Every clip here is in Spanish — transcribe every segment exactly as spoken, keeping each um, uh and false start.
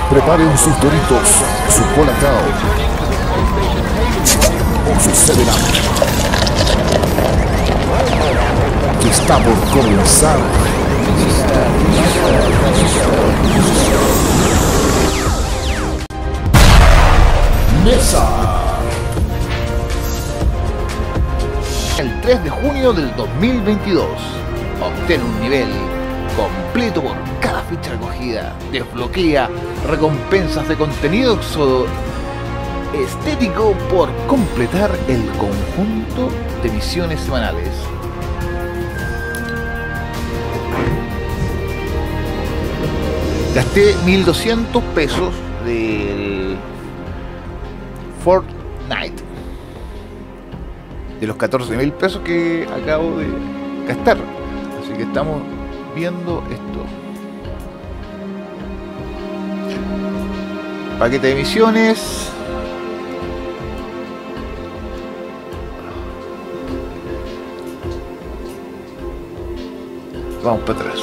Preparen sus Doritos, su Colacao o su seven up, que está por comenzar. Mesa. El tres de junio del dos mil veintidós, obtén un nivel completo por cada ficha recogida, desbloquea recompensas de contenido exodo estético por completar el conjunto de misiones semanales. Gasté mil doscientos pesos del Fortnite, de los catorce mil pesos que acabo de gastar. Así que estamos viendo esto. Paquete de misiones. Vamos para atrás.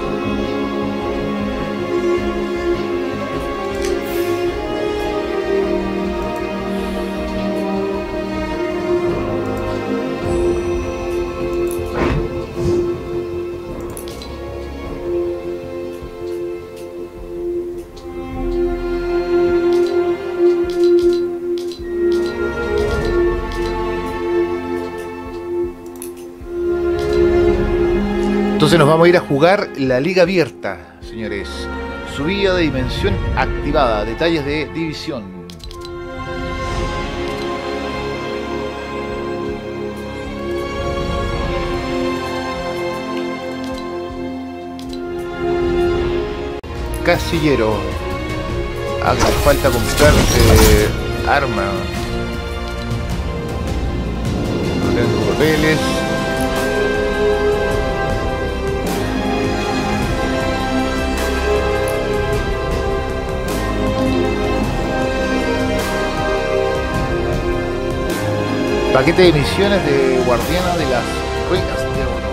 Entonces nos vamos a ir a jugar la Liga Abierta, señores. Subida de dimensión activada, detalles de división. Casillero. Hace falta comprar eh, arma. No tengo papeles. Paquete de misiones de Guardiana de las Ruinas de Oro.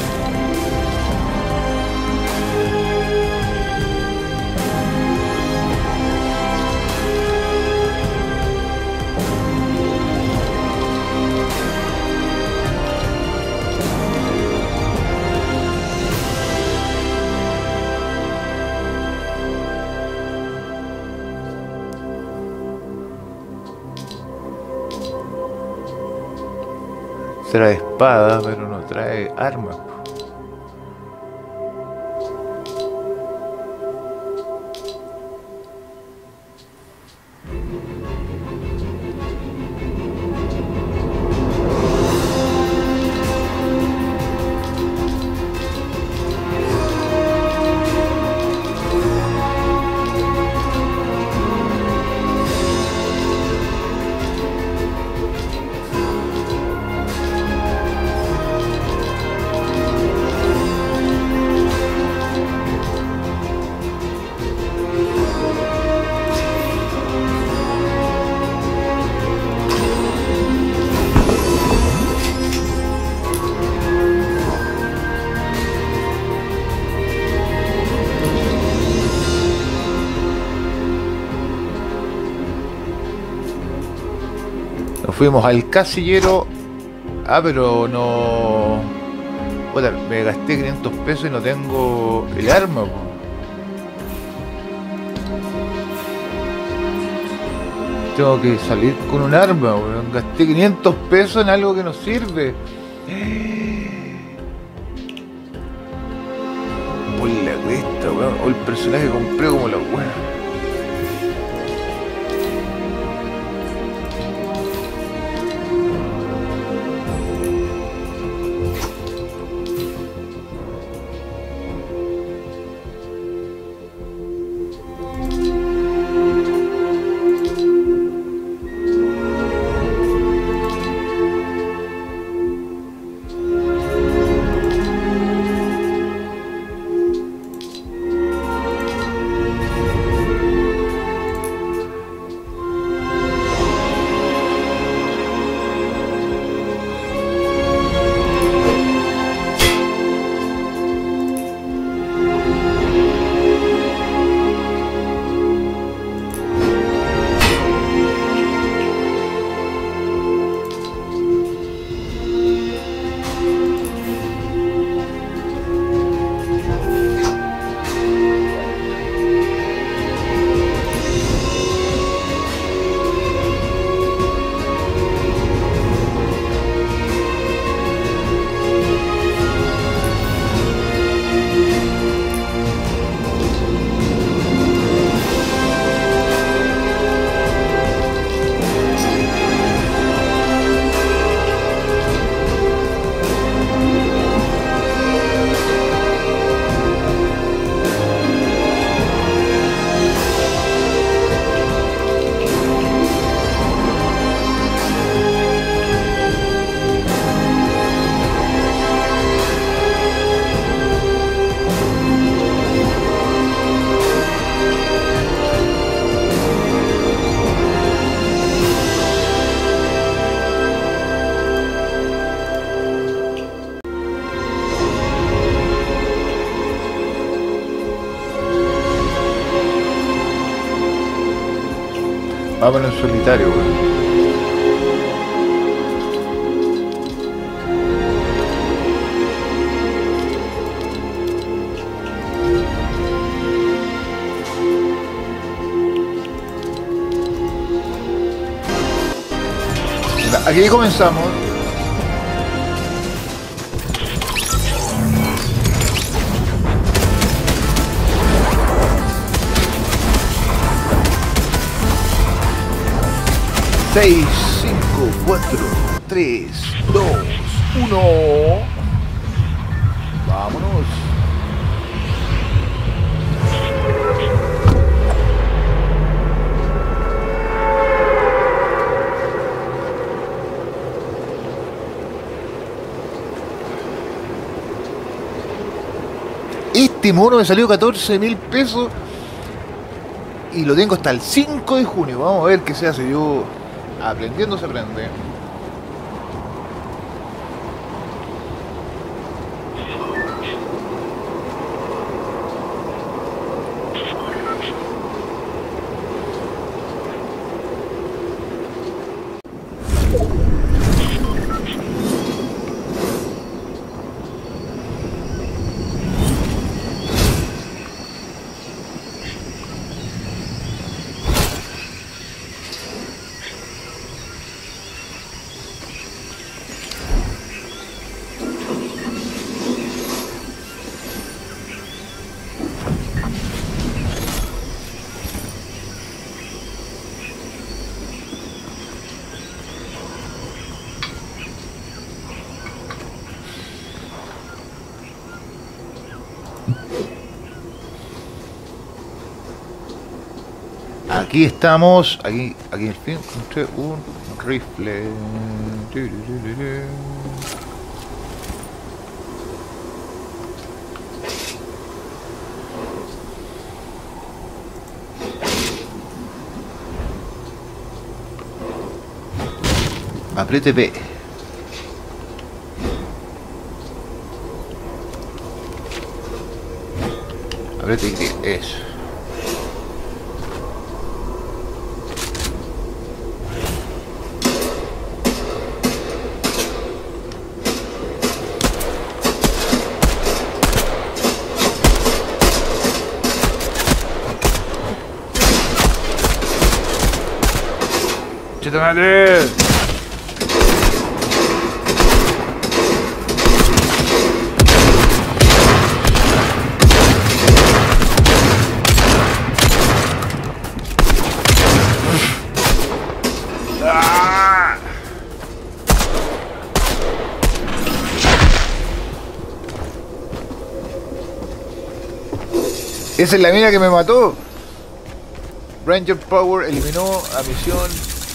Trae espada, pero no trae armas. Fuimos al casillero. Ah, pero no... Joder, me gasté quinientos pesos y no tengo el arma, po. Tengo que salir con un arma, weón. Gasté quinientos pesos en algo que no sirve. Por la cresta, weón. O el personaje que compré como la weón. Vámonos en solitario, weón. Aquí comenzamos. Seis, cinco, cuatro, tres, dos, uno. Vámonos. Este mono me salió catorce mil pesos y lo tengo hasta el cinco de junio. Vamos a ver qué se hace. Yo aprendiendo se aprende. Aquí estamos, aquí, aquí al fin encontré un rifle. Apriete B. Apriete Y, eso. ¡Chetamate! ¡Ah! Esa es la mina que me mató. Ranger Power eliminó a misión.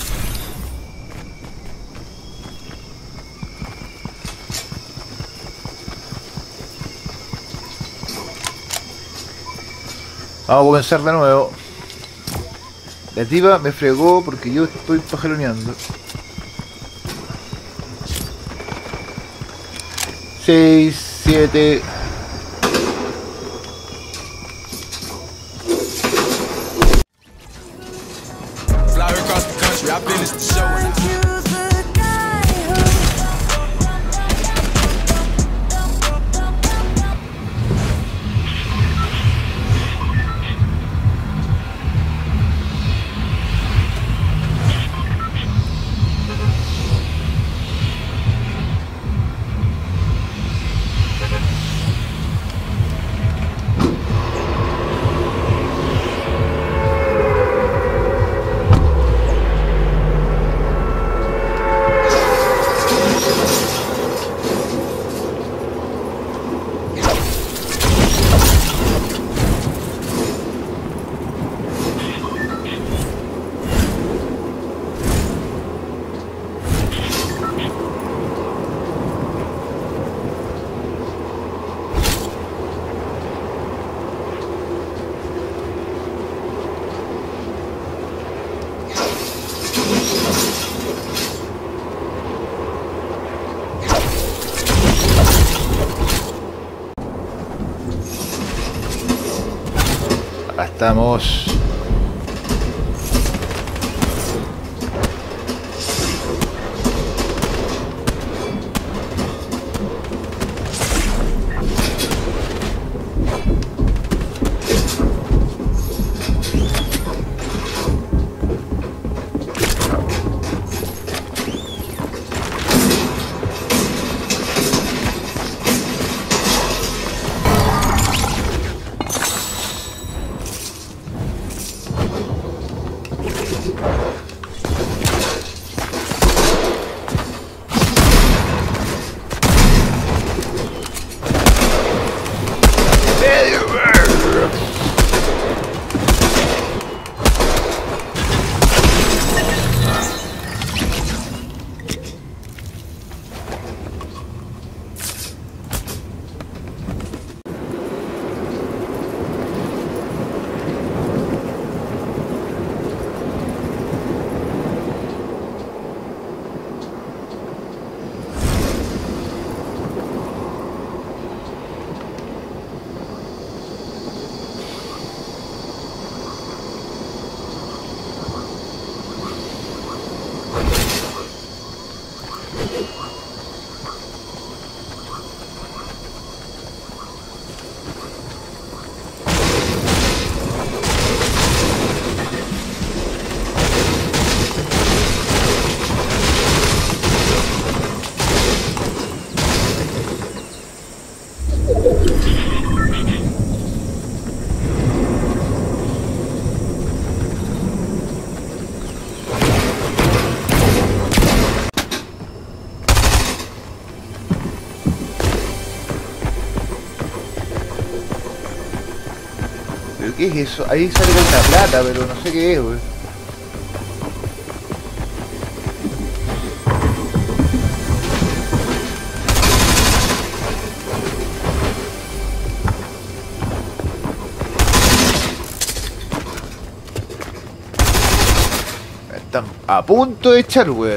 Vamos a comenzar de nuevo. La tipa me fregó porque yo estoy pajaroneando. Seis, siete. Acá estamos. ¿Pero qué es eso? Ahí sale con una plata, pero no sé qué es, güey. Están a punto de echar, weón.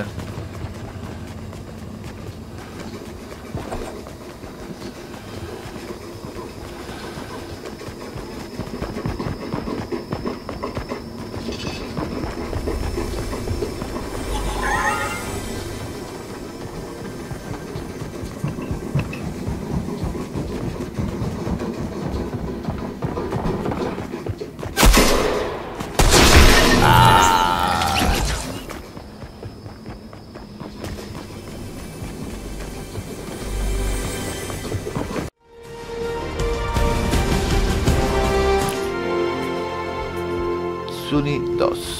Suni dos.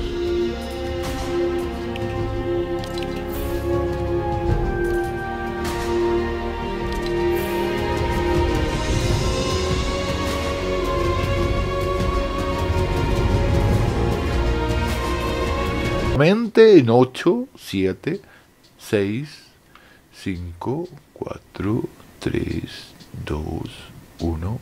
Mente en ocho, siete, seis, cinco, cuatro, tres, dos, uno.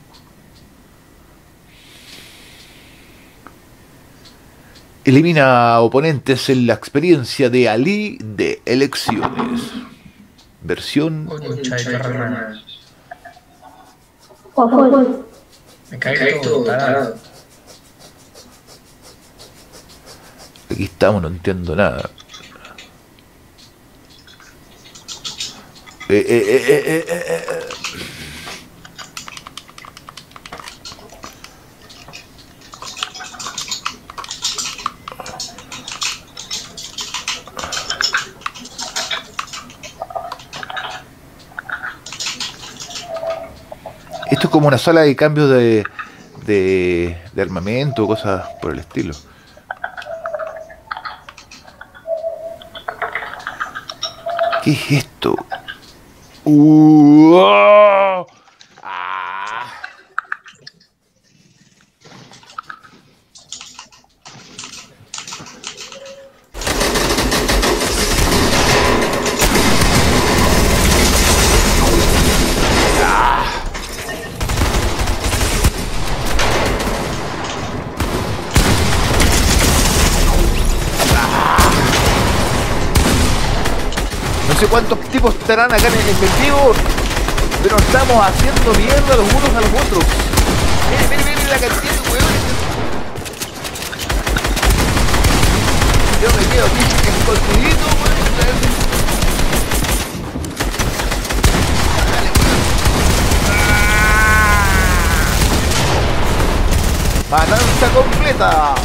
Elimina oponentes en la experiencia de Ali de elecciones. Versión... Me cae todo tarado. Aquí estamos, no entiendo nada. Eh, eh, eh, eh, eh, eh. Esto es como una sala de cambio de, de, de armamento, cosas por el estilo. ¿Qué es esto? Uh, oh, ah. No sé cuántos tipos estarán acá en el efectivo, pero estamos haciendo mierda los unos a los otros. Miren, miren, miren la cantidad de huevones. Yo me quedo aquí escondidito, weón. Dale, weón. Matanza completa.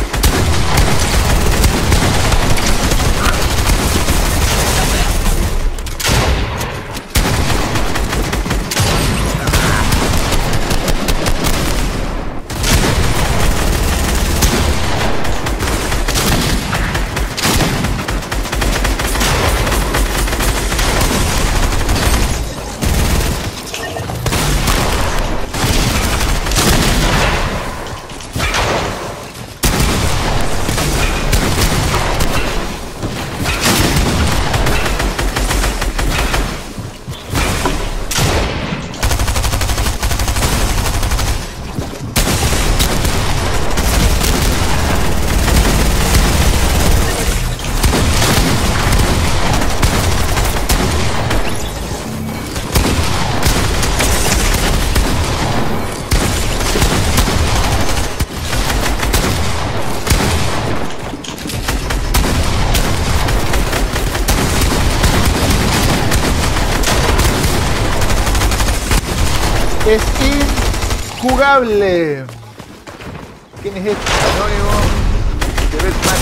Es injugable. ¿Quién es este? Anónimo de Batman.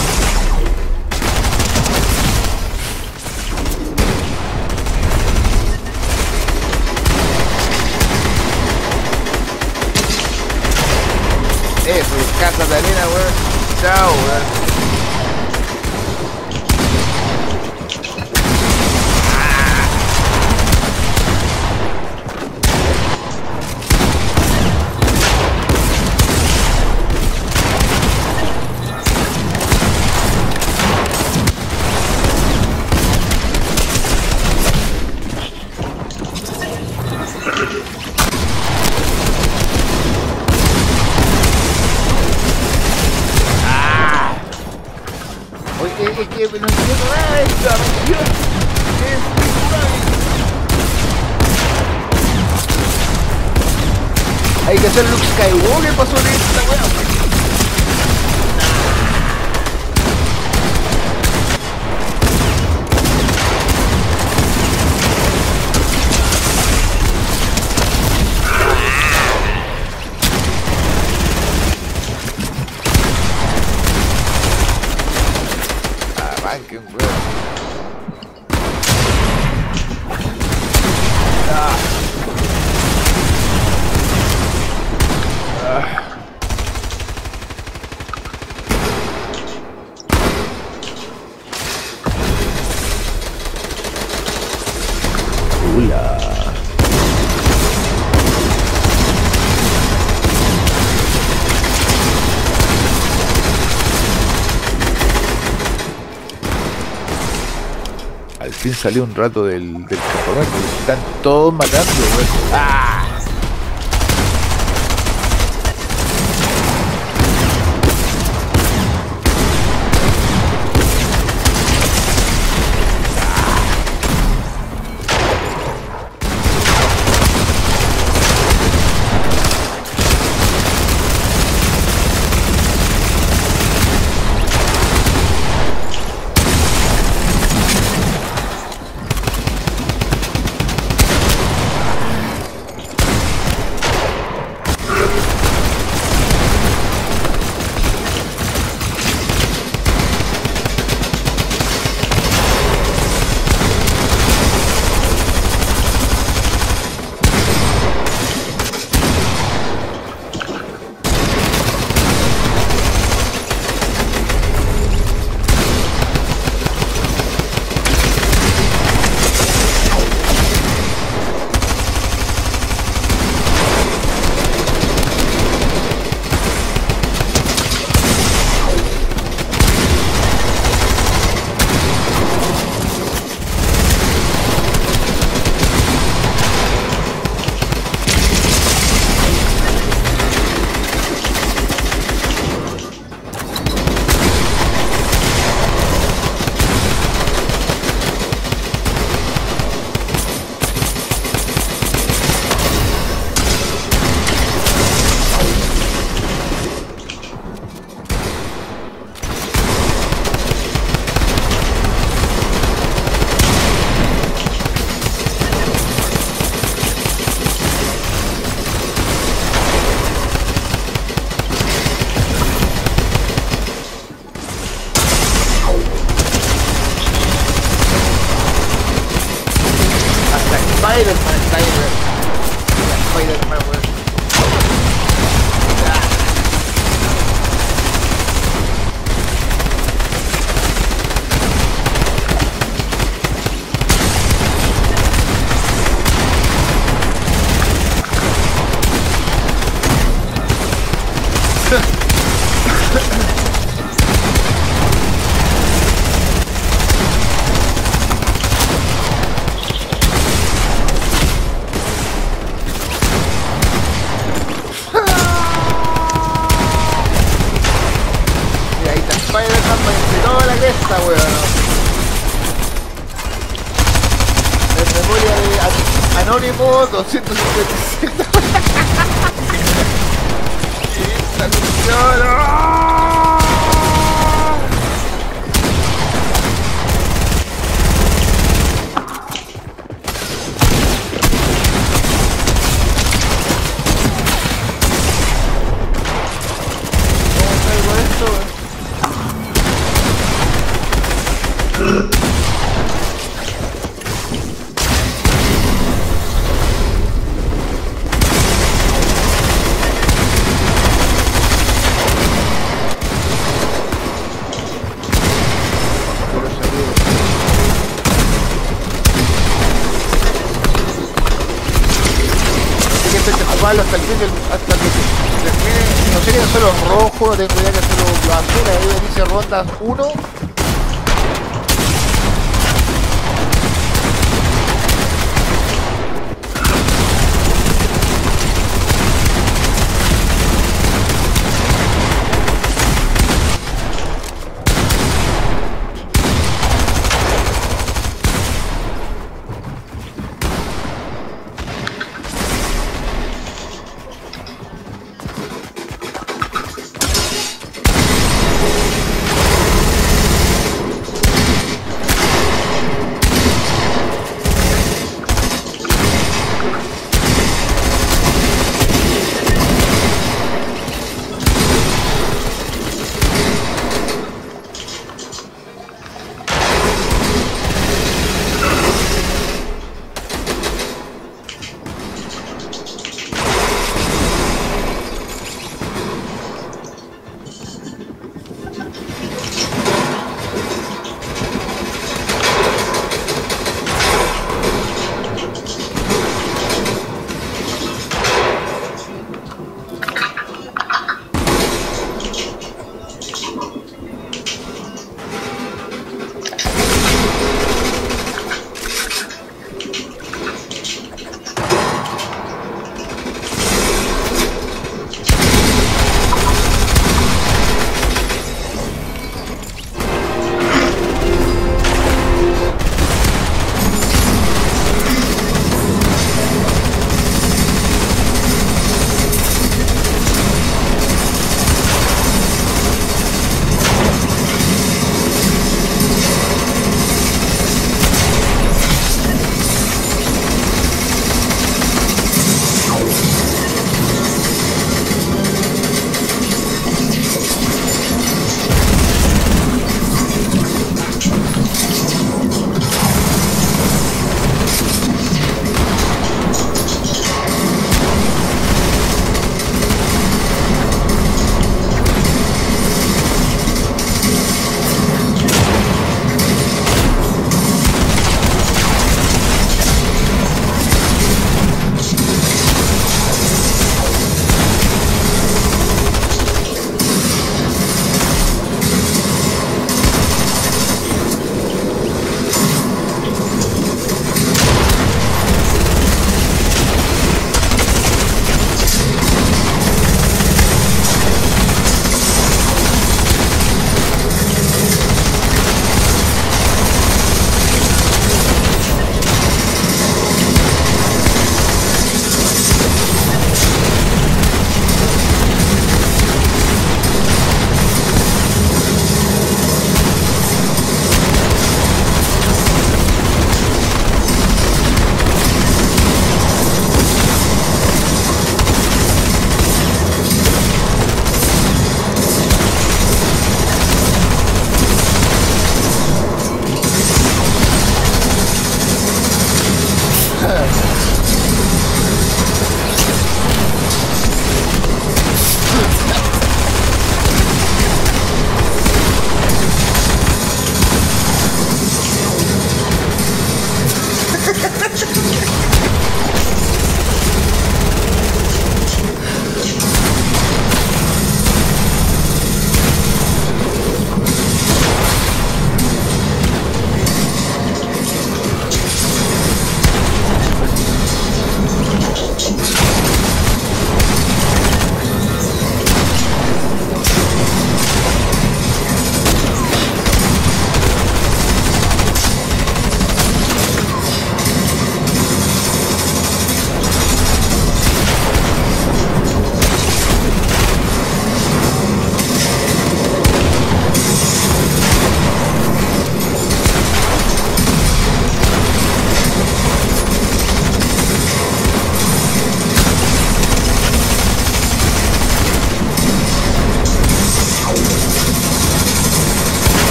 Eso, casa de arena, weón. Chao, weón. ¡Ah! Oye, es que no entiendo nada de esta misión. Es hay que hacer Luke Skywalker para sobre esta weá. Arranquen, weón. Ah. Hola. Al fin salió un rato del, del campamento. Están todos matando, weón. ¡Ah! Spider-Man está ahí, weón. Spider-Man, weón. Esta weón, ¿no? En memoria de Anónimo doscientos cincuenta y siete. Esta cuestión, ¡no! ¿Cómo traigo esto, weón? Hasta el fin del, hasta que termine, no sé qué hacer los rojos, no tengo idea que hacer los azules, ahí dice rondas uno.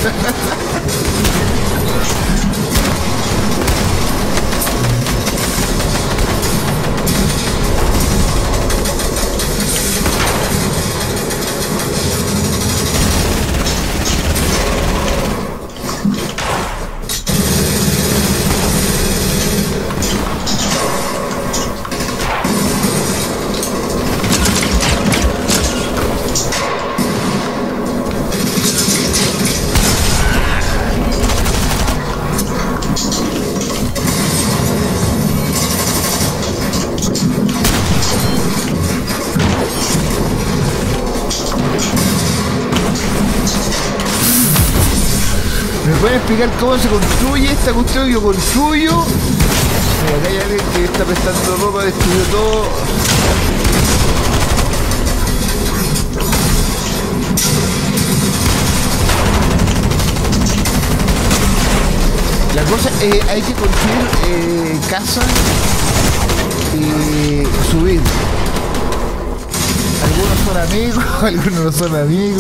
¿Pueden explicar cómo se construye esta cuestión? Yo construyo. Mira, acá hay alguien que está prestando ropa, destruyó todo. La cosa es eh, hay que construir eh, casas y subir. Algunos son amigos, algunos no son amigos.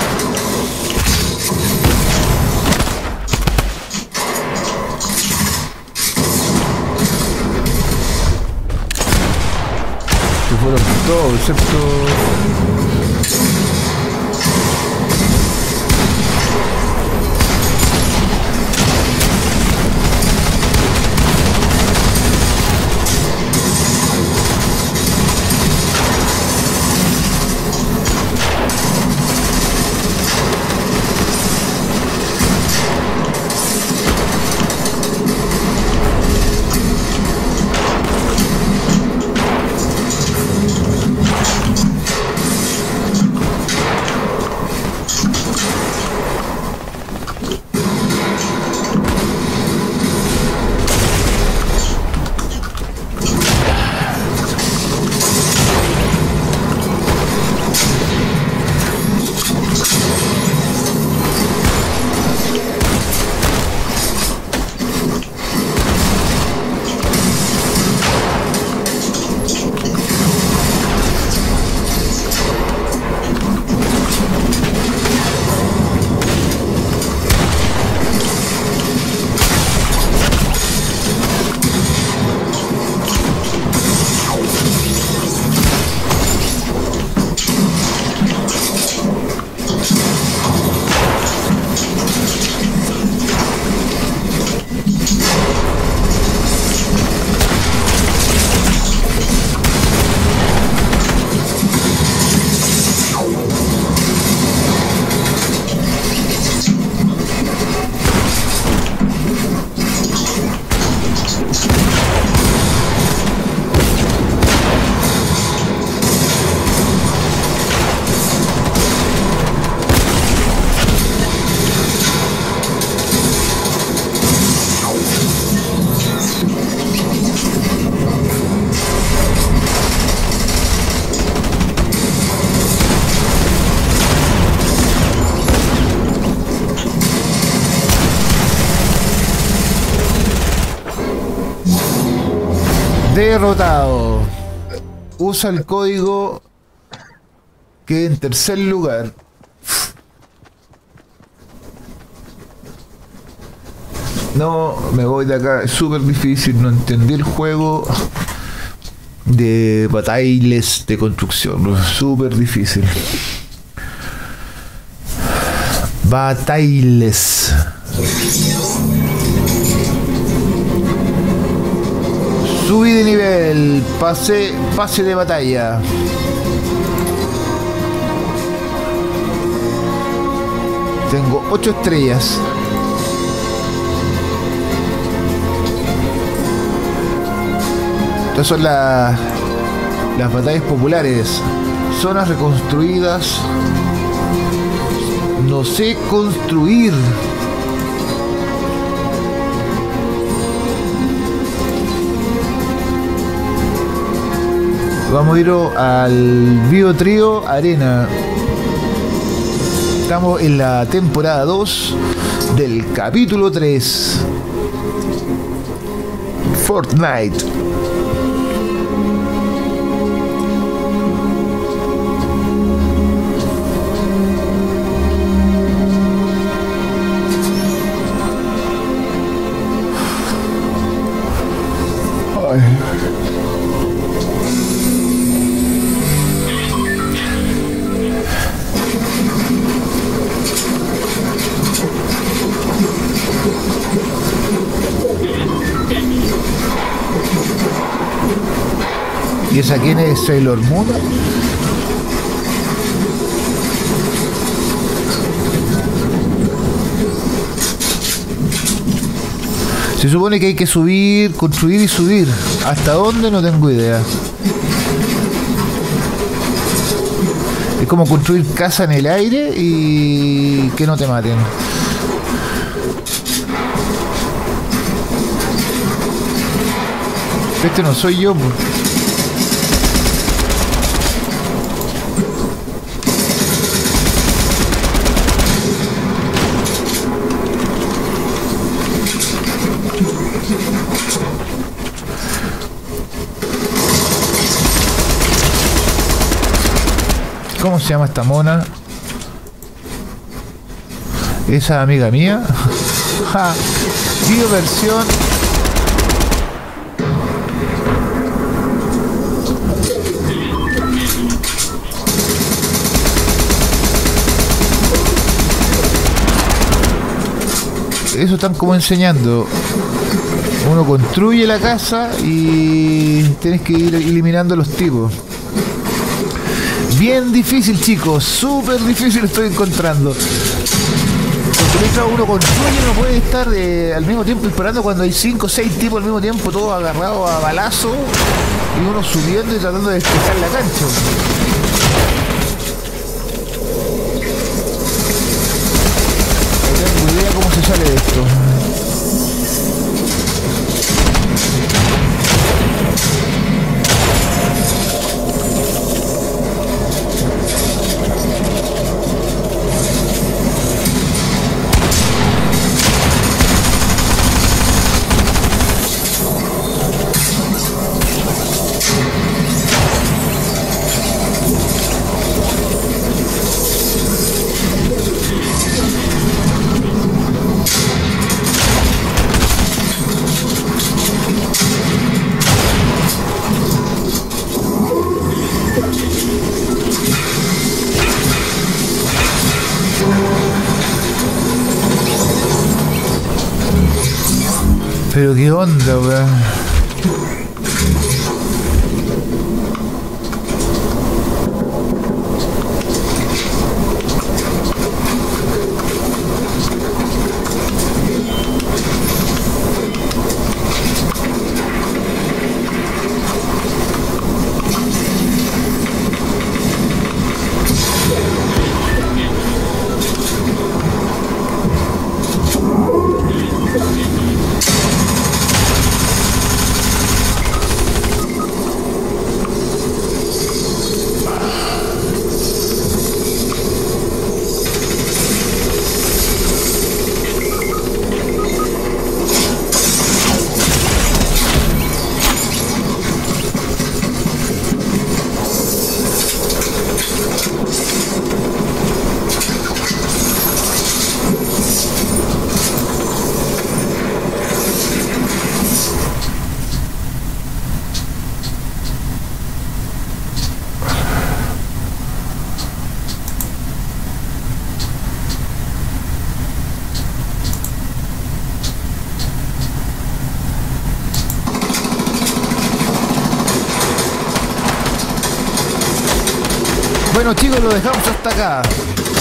Fueron todos, excepto... Derrotado. Usa el código que en tercer lugar. No, me voy de acá. Es súper difícil. No entendí el juego de batalles de construcción. Súper difícil. Batalles. Subí de nivel, pase, pase de batalla. Tengo ocho estrellas. Estas son la, las batallas populares. Zonas reconstruidas. No sé construir. Vamos a ir al Biotrío Arena. Estamos en la temporada dos del capítulo tres. Fortnite. ¿Y esa quién es? Sailor Moon. Se supone que hay que subir, construir y subir. ¿Hasta dónde? No tengo idea. Es como construir casa en el aire y que no te maten. Este no soy yo, pues. ¿Cómo se llama esta mona? Esa amiga mía. Ja. Diversión. Eso están como enseñando. Uno construye la casa y tienes que ir eliminando los tipos. Bien difícil, chicos, súper difícil estoy encontrando. Porque mientras uno construye no puede estar eh, al mismo tiempo disparando cuando hay cinco o seis tipos al mismo tiempo, todos agarrados a balazo y uno subiendo y tratando de despejar la cancha. No tengo idea cómo se sale de esto. Pero qué onda, weón. Bueno, chicos, lo dejamos hasta acá.